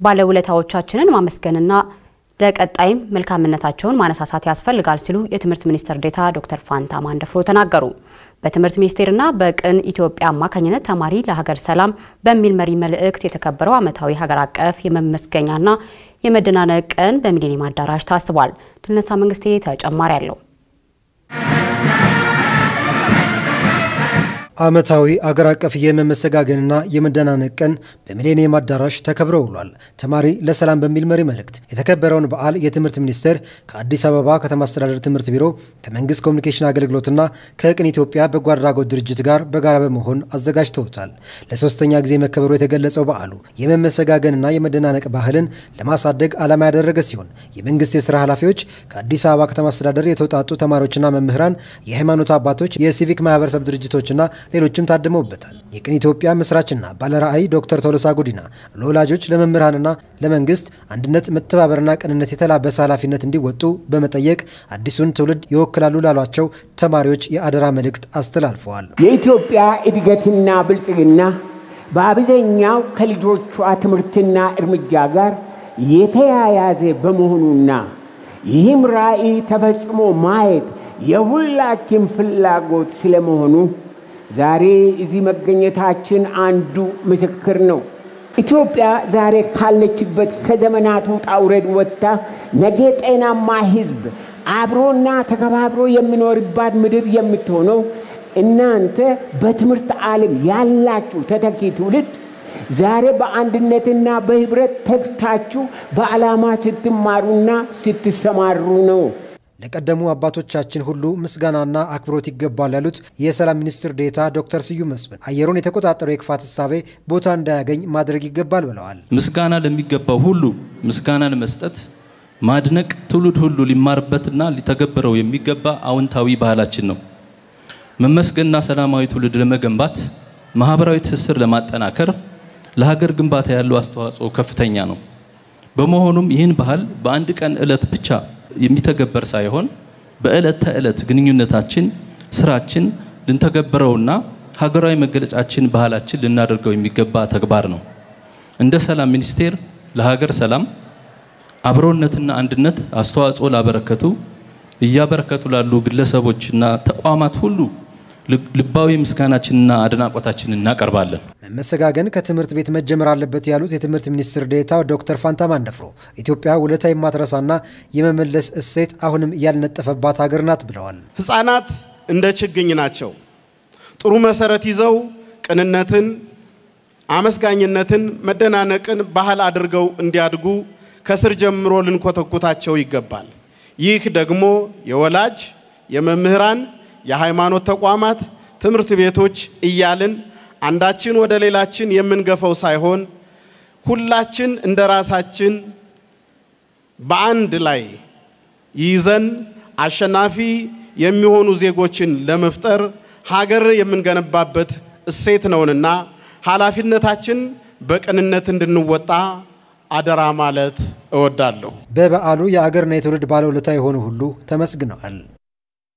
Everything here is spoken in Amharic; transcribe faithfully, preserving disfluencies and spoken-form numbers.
ባለውለታዎቻችንን ማመስገንና ለቀጣይም መልካምነታቸውን ማነሳሳት ያስፈልጋል ሲሉ የትምህርት ሚኒስትር ዴኤታ ዶክተር ፋንታ ማንደፍሮ ተናገሩ። በትምህርት ሚኒስቴርና በቅን ኢትዮጵያ አማካኝነት ተማሪ ለሀገር ሰላም በሚል መሪ መልእክት የተከበረው ዓመታዊ ሀገር አቀፍ የመመስገኛና የመደናነቅ ቀን በሚሊኒየም አዳራሽ ታስቧል። ድልነሳ መንግስቴ ተጨማሪ አለው። ዓመታዊ አገር አቀፍ የመመሰጋገንና የመደናነቅ ቀን በሚሊኒየም አዳራሽ ተከብሮ ውሏል። ተማሪ ለሰላም በሚል መሪ መልእክት የተከበረውን በዓል የትምህርት ሚኒስቴር ከአዲስ አበባ ከተማ አስተዳደር ትምህርት ቢሮ ከመንግስት ኮሙኒኬሽን አገልግሎትና ከቅን ኢትዮጵያ በጎ አድራጎት ድርጅት ጋር በጋራ በመሆን አዘጋጅተውታል። ለሶስተኛ ጊዜ መከበሩ የተገለጸው በዓሉ የመመሰጋገንና የመደናነቅ ባህልን ለማሳደግ ዓላማ ያደረገ ሲሆን የመንግስት የሥራ ኃላፊዎች ከአዲስ አበባ ከተማ አስተዳደር የተውጣጡ ተማሪዎችና መምህራን፣ የሃይማኖት አባቶች፣ የሲቪክ ማህበረሰብ ድርጅቶችና ሌሎችም ታድመውበታል። የቅን ኢትዮጵያ መስራችና ባለራዕይ ዶክተር ቶሎሳ ጉዲና ለወላጆች ለመምህራንና ለመንግስት አንድነት፣ መተባበርና ቅንነት የተላበሰ ኃላፊነት እንዲወጡ በመጠየቅ አዲሱን ትውልድ ይወክላሉ ላሏቸው ተማሪዎች የአደራ መልእክት አስተላልፈዋል። የኢትዮጵያ እድገትና ብልጽግና በአብዛኛው ከልጆቿ ትምህርትና እርምጃ ጋር የተያያዘ በመሆኑና ይህም ራዕይ ተፈጽሞ ማየት የሁላችን ፍላጎት ስለመሆኑ ዛሬ እዚህ መገኘታችን አንዱ ምስክር ነው። ኢትዮጵያ ዛሬ ካለችበት ከዘመናት ውጣ ውረድ ወጥታ ነገ ጤናማ ህዝብ አብሮና ተከባብሮ የሚኖርባት ምድር የምትሆነው እናንተ በትምህርት ዓለም ያላችሁ ተተኪ ትውልድ ዛሬ በአንድነትና በህብረት ተግታችሁ በዓላማ ስትማሩና ስትሰማሩ ነው። ለቀደሙ አባቶቻችን ሁሉ ምስጋናና አክብሮት ይገባል ያሉት የሰላም ሚኒስትር ዴኤታ ዶክተር ስዩም መስፍን አየሩን የተቆጣጠረው የክፋት ሐሳቤ ቦታ እንዳያገኝ ማድረግ ይገባል ብለዋል። ምስጋና ለሚገባው ሁሉ ምስጋናን መስጠት፣ ማድነቅ ትውልድ ሁሉ ሊማርበትና ሊተገበረው የሚገባ አዎንታዊ ባህላችን ነው። መመስገንና ሰላማዊ ትውልድ ለመገንባት ማህበራዊ ትስስር ለማጠናከር ለሀገር ግንባታ ያለው አስተዋጽኦ ከፍተኛ ነው። በመሆኑም ይህን ባህል በአንድ ቀን ዕለት ብቻ የሚተገበር ሳይሆን በዕለት ተዕለት ግንኙነታችን፣ ስራችን ልንተገበረውና ሀገራዊ መገለጫችን ባህላችን ልናደርገው የሚገባ ተግባር ነው። እንደ ሰላም ሚኒስቴር ለሀገር ሰላም አብሮነትና አንድነት አስተዋጽኦ ላበረከቱ እያበረከቱ ላሉ ግለሰቦችና ተቋማት ሁሉ ልባዊ ምስጋናችንና አድናቆታችንን እናቀርባለን። መመሰጋገን ከትምህርት ቤት መጀመር አለበት ያሉት የትምህርት ሚኒስትር ዴኤታ ዶክተር ፋንታ ማንደፍሮ ኢትዮጵያ ውለታ የማትረሳና የመመለስ እሴት አሁንም ያልነጠፈባት ሀገር ናት ብለዋል። ህፃናት እንደ ችግኝ ናቸው። ጥሩ መሰረት ይዘው ቅንነትን፣ አመስጋኝነትን፣ መደናነቅን ባህል አድርገው እንዲያድጉ ከስር ጀምሮ ልንኮተኩታቸው ይገባል። ይህ ደግሞ የወላጅ፣ የመምህራን፣ የሃይማኖት ተቋማት፣ ትምህርት ቤቶች እያልን አንዳችን ወደ ሌላችን የምንገፈው ሳይሆን ሁላችን እንደራሳችን በአንድ ላይ ይዘን አሸናፊ የሚሆኑ ዜጎችን ለመፍጠር ሀገር የምንገነባበት እሴት ነውና ኃላፊነታችን በቅንነት እንድንወጣ አደራ ማለት እወዳለሁ። በበዓሉ የአገርና የትውልድ ባለውለታ የሆኑ ሁሉ ተመስግነዋል።